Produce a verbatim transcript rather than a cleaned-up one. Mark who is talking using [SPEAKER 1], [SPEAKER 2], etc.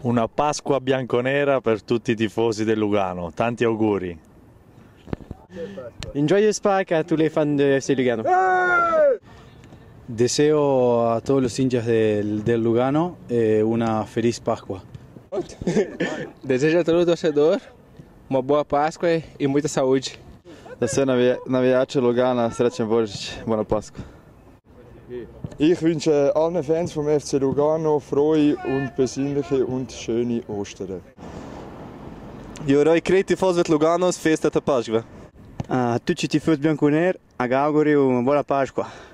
[SPEAKER 1] Una Pasqua bianconera per tutti i tifosi del Lugano, tanti auguri.
[SPEAKER 2] Une joyeuse Pâques à tous les fans de F C Lugano.
[SPEAKER 3] Deseo a todos los hinchas del, del Lugano eh, una feliz Pascua.
[SPEAKER 4] Desejo a todo o torcedor uma boa Páscoa e muita saúde.
[SPEAKER 5] Da sve navijače Lugana srećan Božić, buona Pasqua.
[SPEAKER 6] Ich wünsche allen Fans vom F C Lugano frohe und besinnliche und schöne Ostern.
[SPEAKER 7] Eu vorrei credere tifosi del Lugano, festa da Pasqua.
[SPEAKER 2] A tutti i tifosi bianconeri, auguri una buona Pasqua.